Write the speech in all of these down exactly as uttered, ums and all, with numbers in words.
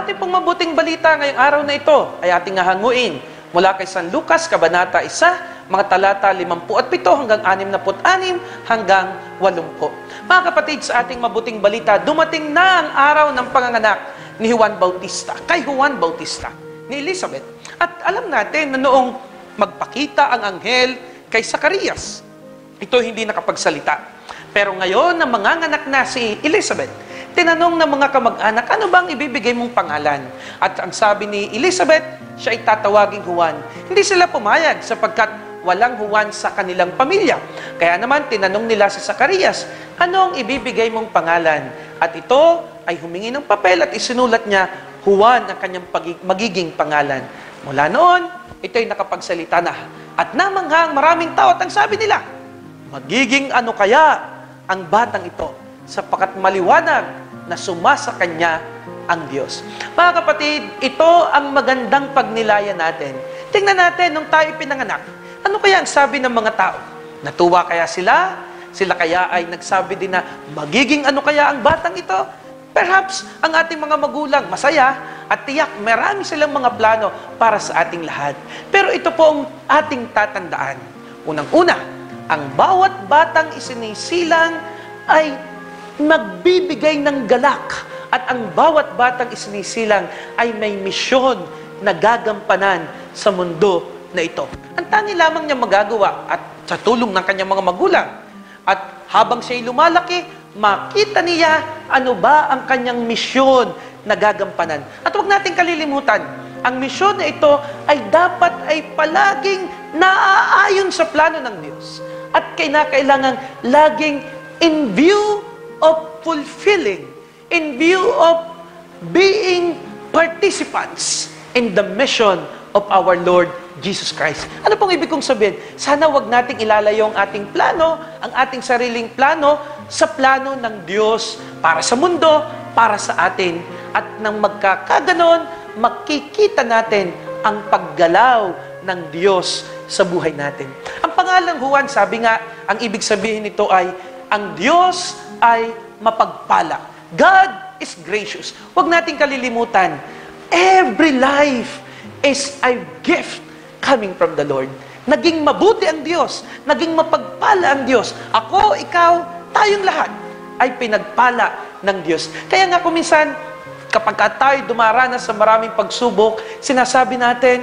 ating pong mabuting balita ngayong araw na ito ay ating hahanguin mula kay San Lucas, Kabanata isa, mga talata limampu at pito hanggang anim na put anim hanggang walumpu. Mga kapatid, sa ating mabuting balita, dumating na ang araw ng panganganak ni Juan Bautista, kay Juan Bautista, ni Elizabeth. At alam natin na noong magpakita ang anghel kay Zacarias, ito hindi nakapagsalita. Pero ngayon na manganganak na si Elizabeth, tinanong ng mga kamag-anak, ano bang ibibigay mong pangalan? At ang sabi ni Elizabeth, siya ay tatawaging Juan. Hindi sila pumayag sapagkat walang Juan sa kanilang pamilya. Kaya naman tinanong nila si Zacarias, ano ang ibibigay mong pangalan? At ito ay humingi ng papel at isinulat niya, Juan ang kanyang magiging pangalan. Mula noon, ito ay nakapagsalita na. At namanghang maraming tao at ang sabi nila, magiging ano kaya ang batang ito sapagkat maliwanag na sumasa kanya ang Diyos. Mga kapatid, ito ang magandang pagnilayan natin. Tingnan natin, nung tayo pinanganak, ano kaya ang sabi ng mga tao? Natuwa kaya sila? Sila kaya ay nagsabi din na magiging ano kaya ang batang ito? Perhaps ang ating mga magulang masaya at tiyak marami silang mga plano para sa ating lahat. Pero ito po ang ating tatandaan. Unang-una, ang bawat batang isinisilang ay magbibigay ng galak at ang bawat batang isinisilang ay may misyon na gagampanan sa mundo na ito. Ang tanging lamang niya magagawa at sa tulong ng kanyang mga magulang. At habang siya'y lumalaki, makita niya ano ba ang kanyang misyon na gagampanan. At huwag natin kalilimutan, ang misyon na ito ay dapat ay palaging naaayon sa plano ng Diyos. At kinakailangan laging in view of fulfilling, in view of being participants in the mission of our Lord Jesus Christ. Ano pong ibig kong sabihin? Sana wag nating ilalayo ang ating plano, ang ating sariling plano, sa plano ng Diyos para sa mundo, para sa atin. At nang magkakaganon, makikita natin ang paggalaw ng Diyos sa buhay natin. Ang pangalang Juan, sabi nga, ang ibig sabihin nito ay, ang Diyos ay mapagpala. God is gracious. Huwag natin kalilimutan, every life is a gift coming from the Lord. Naging mabuti ang Diyos, naging mapagpala ang Diyos. Ako, ikaw, tayong lahat ay pinagpala ng Diyos. Kaya nga kuminsan, kapag tayo dumaranas sa maraming pagsubok, sinasabi natin,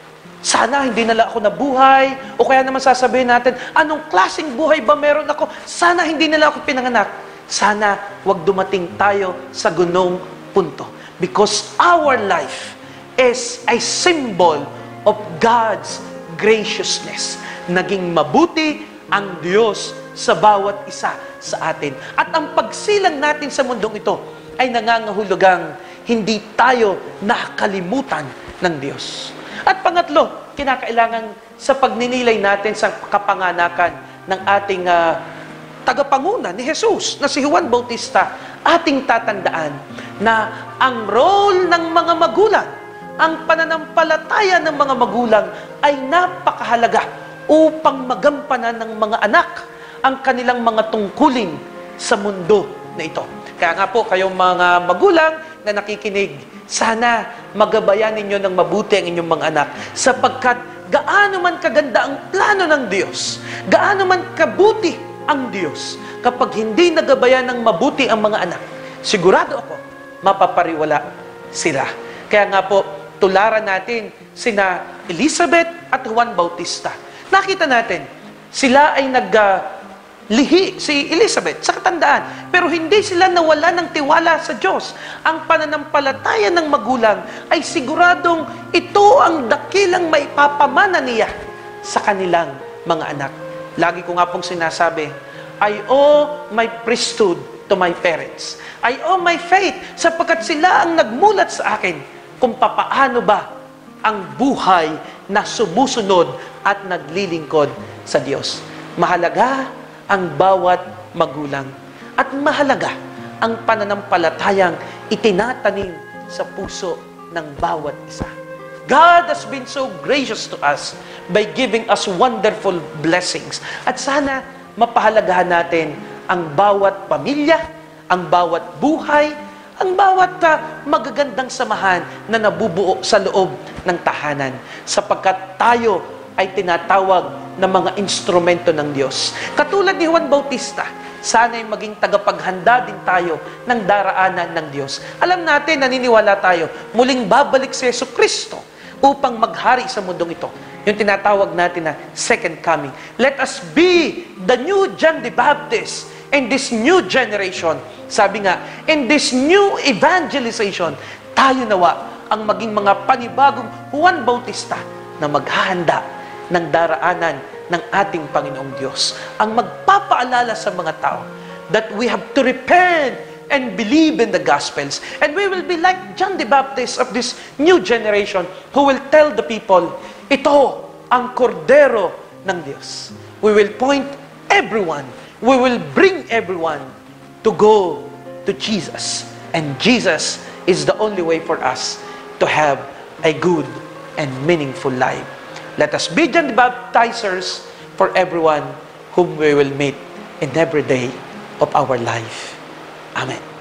sana hindi nala ako nabuhay, o kaya naman sasabihin natin, anong klaseng buhay ba meron ako? Sana hindi nila ako pinanganak. Sana wag dumating tayo sa gunong punto. Because our life is a symbol of God's graciousness. Naging mabuti ang Diyos sa bawat isa sa atin. At ang pagsilang natin sa mundong ito ay nangangahulugang hindi tayo nakalimutan ng Diyos. At pangatlo, kinakailangan sa pagninilay natin sa kapanganakan ng ating uh, tagapanguna ni Jesus, na si Juan Bautista, ating tatandaan na ang role ng mga magulang, ang pananampalataya ng mga magulang ay napakahalaga upang magampanan ng mga anak ang kanilang mga tungkulin sa mundo na ito. Kaya nga po, kayong mga magulang na nakikinig, sana magabayan ninyo ng mabuti ang inyong mga anak, sapagkat gaano man kaganda ang plano ng Diyos, gaano man kabuti ang Diyos, kapag hindi nagabayan ng mabuti ang mga anak, sigurado ako, mapapariwala sila. Kaya nga po, tularan natin sina Elizabeth at Juan Bautista. Nakita natin, sila ay naglihi, si Elizabeth, sa katandaan, pero hindi sila nawala ng tiwala sa Diyos. Ang pananampalataya ng magulang ay siguradong ito ang dakilang maipapamana niya sa kanilang mga anak. Lagi ko nga pong sinasabi, I owe my priesthood to my parents. I owe my faith sapagkat sila ang nagmulat sa akin kung papaano ba ang buhay na sumusunod at naglilingkod sa Diyos. Mahalaga ang bawat magulang at mahalaga ang pananampalatayang itinatanim sa puso ng bawat isa. God has been so gracious to us by giving us wonderful blessings. At sana mapahalagahan natin ang bawat pamilya, ang bawat buhay, ang bawat uh, magagandang samahan na nabubuo sa loob ng tahanan, sapagkat tayo ay tinatawag na mga instrumento ng Diyos. Katulad ni Juan Bautista, sana'y maging tagapaghanda din tayo ng daraanan ng Diyos. Alam natin, naniniwala tayo, muling babalik si Yesu Kristo upang maghari sa mundong ito. Yung tinatawag natin na second coming. Let us be the new John the Baptist in this new generation. Sabi nga, in this new evangelization, tayo nawa ang maging mga panibagong Juan Bautista na maghahanda ng daraanan ng ating Panginoong Diyos. Ang magpapaalala sa mga tao that we have to repent and believe in the Gospels. And we will be like John the Baptist of this new generation who will tell the people, ito ang kordero ng Diyos. We will point everyone, we will bring everyone to go to Jesus. And Jesus is the only way for us to have a good and meaningful life. Let us be John the Baptizers for everyone whom we will meet in every day of our life. Amen.